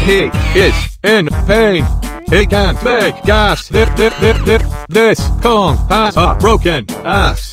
He is in pain. He can't make gas. This Kong has a broken ass.